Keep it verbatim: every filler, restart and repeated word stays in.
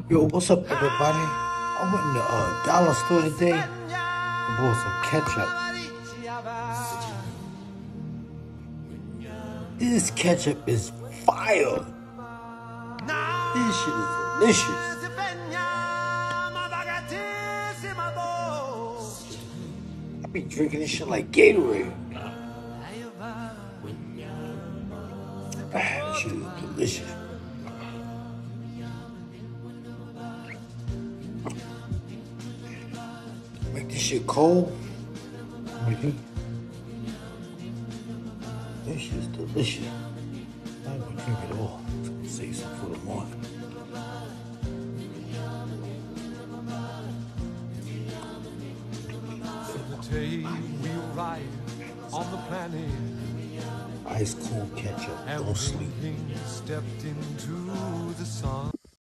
Yo, what's up, everybody? I went in the uh, dollar store today and bought some ketchup. This ketchup is fire. This shit is delicious. I be drinking this shit like Gatorade. Ah, this shit is delicious. Make this shit cold. Mm-hmm. This shit is delicious. I'm gonna drink it all. It's gonna save some for the morning. Day we arrive on the planet. Ice cold ketchup. Don't sleep. Stepped into the sun.